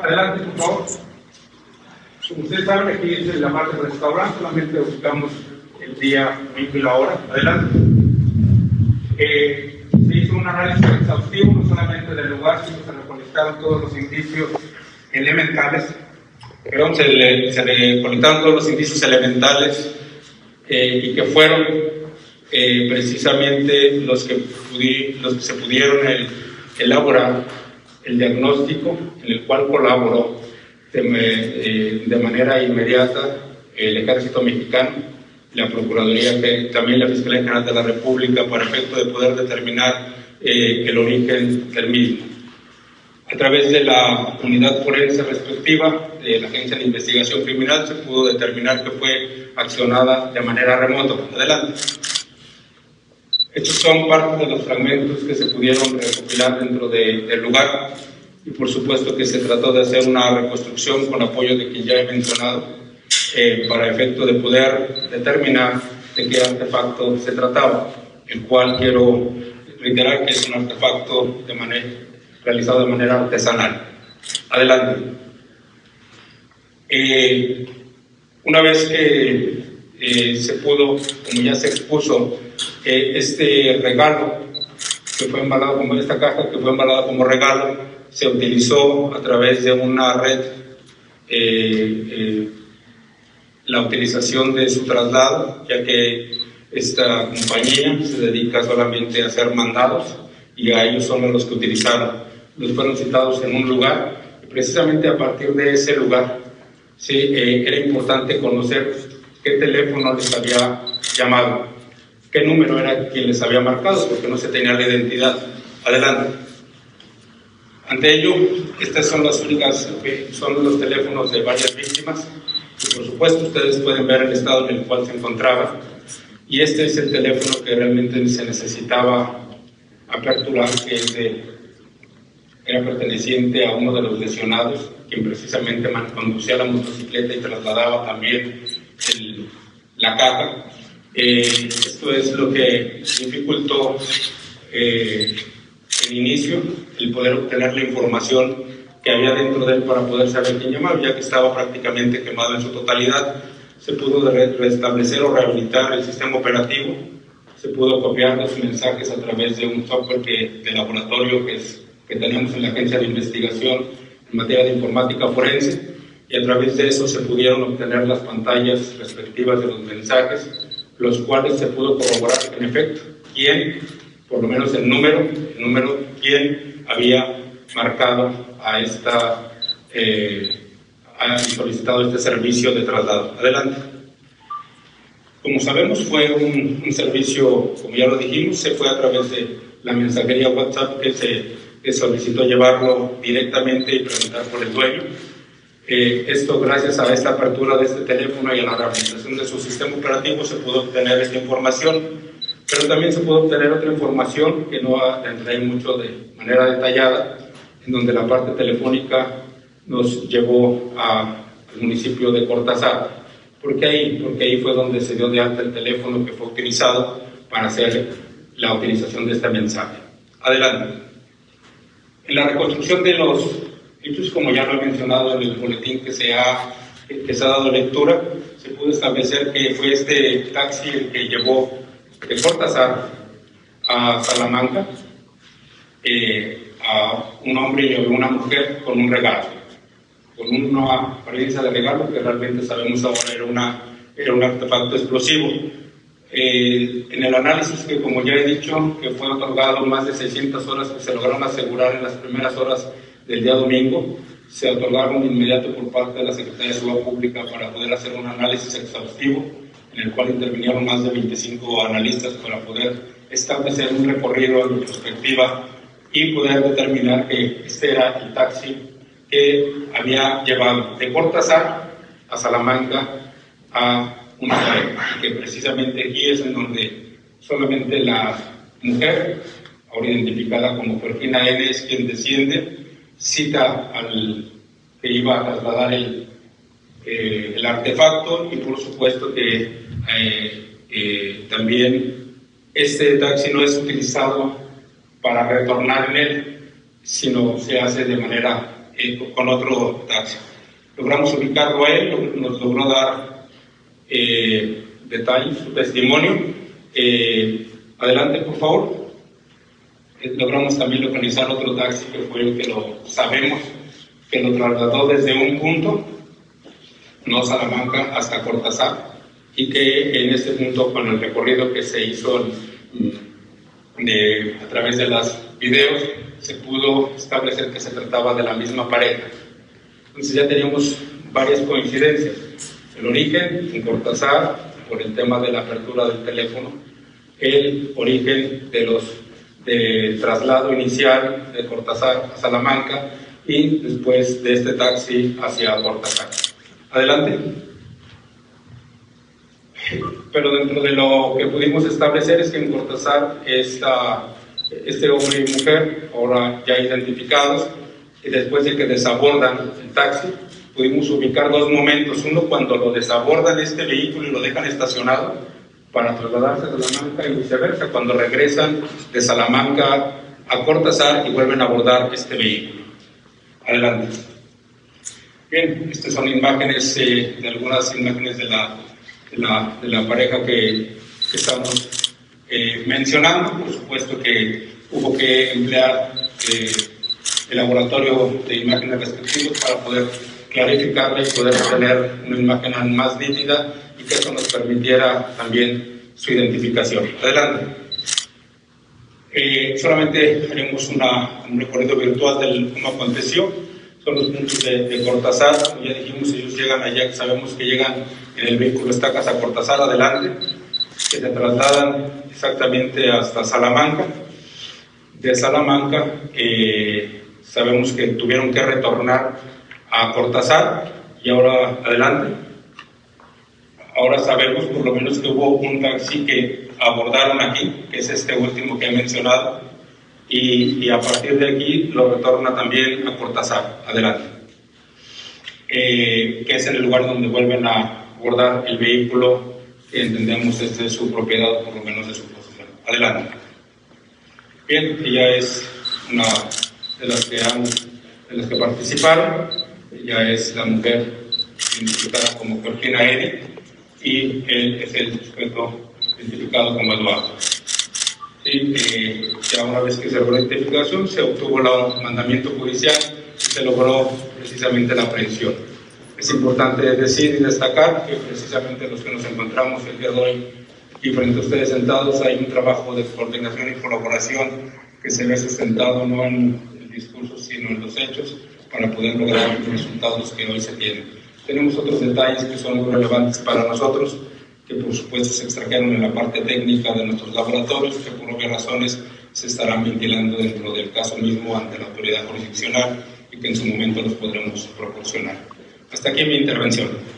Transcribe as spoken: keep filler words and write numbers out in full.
Adelante, por favor. Como ustedes saben, aquí es la parte del restaurante, solamente buscamos el día, domingo y la hora. Adelante. Eh, se hizo un análisis exhaustivo, no solamente del lugar, sino se recolectaron todos los indicios elementales, perdón, se le, se le recolectaron todos los indicios elementales eh, y que fueron eh, precisamente los que, pudi, los que se pudieron el, elaborar el diagnóstico en el cual colaboró de, eh, de manera inmediata el Ejército Mexicano, la Procuraduría, que también la Fiscalía General de la República, para efecto de poder determinar eh, el origen del mismo. A través de la unidad forense respectiva de la Agencia de Investigación Criminal se pudo determinar que fue accionada de manera remota. Adelante. Estos son parte de los fragmentos que se pudieron recopilar dentro de, del lugar y por supuesto que se trató de hacer una reconstrucción con apoyo de quien ya he mencionado eh, para efecto de poder determinar de qué artefacto se trataba, el cual quiero reiterar que es un artefacto de manera, realizado de manera artesanal. Adelante. Eh, una vez que eh, se pudo, como ya se expuso, eh, este regalo que fue embalado como esta caja que fue embalada como regalo se utilizó a través de una red eh, eh, la utilización de su traslado, ya que esta compañía se dedica solamente a hacer mandados y a ellos son los que utilizaron. Los fueron citados en un lugar y precisamente a partir de ese lugar sí, eh, era importante conocer qué teléfono les había llamado, qué número era quien les había marcado, porque no se tenía la identidad. Adelante. Ante ello, estas son las únicas, okay, son los teléfonos de varias víctimas, y por supuesto ustedes pueden ver el estado en el cual se encontraba, y este es el teléfono que realmente se necesitaba aperturar, que es de, era perteneciente a uno de los lesionados, quien precisamente conducía la motocicleta y trasladaba también el, la caja. Eh, esto es lo que dificultó eh, el inicio, el poder obtener la información que había dentro de él para poder saber quién llamaba, ya que estaba prácticamente quemado en su totalidad. Se pudo re restablecer o rehabilitar el sistema operativo, se pudo copiar los mensajes a través de un software que, de laboratorio que, es, que tenemos en la Agencia de Investigación en materia de informática forense, y a través de eso se pudieron obtener las pantallas respectivas de los mensajes, los cuales se pudo corroborar en efecto quién, por lo menos el número, el número quién había marcado a esta, eh, ha solicitado este servicio de traslado. Adelante. Como sabemos, fue un, un servicio, como ya lo dijimos, se fue a través de la mensajería WhatsApp que se que solicitó llevarlo directamente y preguntar por el dueño. Eh, esto, gracias a esta apertura de este teléfono y a la rehabilitación de su sistema operativo, se pudo obtener esta información, pero también se pudo obtener otra información que no entraré mucho de manera detallada, en donde la parte telefónica nos llevó a, al municipio de Cortázar. ¿Por qué ahí? Porque ahí fue donde se dio de alta el teléfono que fue utilizado para hacer la utilización de este mensaje. Adelante. En la reconstrucción de los hechos, como ya lo he mencionado en el boletín que se ha, que se ha dado lectura, se pudo establecer que fue este taxi el que llevó de Cortázar a Salamanca eh, a un hombre y a una mujer con un regalo, con una apariencia de regalo que realmente sabemos ahora era, una, era un artefacto explosivo. Eh, en el análisis que, como ya he dicho, que fue otorgado más de seiscientas horas que se lograron asegurar en las primeras horas del día domingo, se otorgaron de inmediato por parte de la Secretaría de Seguridad Pública para poder hacer un análisis exhaustivo, en el cual intervinieron más de veinticinco analistas para poder establecer un recorrido en perspectiva y poder determinar que este era el taxi que había llevado de Cortázar a Salamanca a una pareja, que precisamente aquí es en donde solamente la mujer, ahora identificada como Georgina N., es quien desciende, cita al que iba a trasladar el, eh, el artefacto, y por supuesto que eh, eh, también este taxi no es utilizado para retornar en él, sino se hace de manera eh, con otro taxi. Logramos ubicarlo a él, nos logró dar eh, detalles, su testimonio. Eh, adelante, por favor. Eh, logramos también localizar otro taxi que fue el que lo sabemos, que lo trasladó desde un punto, no Salamanca, hasta Cortázar, y que en este punto, con el recorrido que se hizo de, a través de los videos, se pudo establecer que se trataba de la misma pareja. Entonces ya teníamos varias coincidencias. El origen en Cortázar, por el tema de la apertura del teléfono, el origen de los de traslado inicial de Cortázar a Salamanca y después de este taxi hacia Cortázar. Adelante. Pero dentro de lo que pudimos establecer es que en Cortázar esta, este hombre y mujer, ahora ya identificados, y después de que desabordan el taxi, pudimos ubicar dos momentos. Uno, cuando lo desabordan este vehículo y lo dejan estacionado para trasladarse a Salamanca, y viceversa, cuando regresan de Salamanca a Cortázar y vuelven a abordar este vehículo. Adelante. Bien, estas son imágenes, eh, de algunas imágenes de la, de la, de la pareja que, que estamos eh, mencionando. Por supuesto que hubo que emplear eh, el laboratorio de imágenes respectivos para poder clarificarla y poder tener una imagen más nítida y que eso nos permitiera también su identificación. Adelante. Eh, solamente haremos una, un recorrido virtual de cómo aconteció. Son los puntos de, de Cortázar. Como ya dijimos, ellos llegan allá, sabemos que llegan en el vehículo Estacas a Cortázar, adelante, que se trasladan exactamente hasta Salamanca. De Salamanca eh, sabemos que tuvieron que retornar a Cortázar y ahora adelante. Ahora sabemos por lo menos que hubo un taxi que abordaron aquí, que es este último que he mencionado, y, y a partir de aquí lo retorna también a Cortázar. Adelante. Eh, que es en el lugar donde vuelven a abordar el vehículo que entendemos es de su propiedad, o por lo menos de su posesión. Adelante. Bien, ella es una de las que, han, de las que participaron. Ella es la mujer identificada como Georgina Edi y él es el sujeto identificado como Eduardo. Sí, eh, ya una vez que se logró la identificación, se obtuvo el mandamiento judicial y se logró precisamente la aprehensión. Es importante decir y destacar que precisamente los que nos encontramos el día de hoy y frente a ustedes sentados hay un trabajo de coordinación y colaboración que se ve sustentado no en el discurso sino en los hechos para poder lograr los resultados que hoy se tienen. Tenemos otros detalles que son muy relevantes para nosotros, que por supuesto se extrajeron en la parte técnica de nuestros laboratorios, que por obvias razones se estarán ventilando dentro del caso mismo ante la autoridad jurisdiccional y que en su momento los podremos proporcionar. Hasta aquí mi intervención.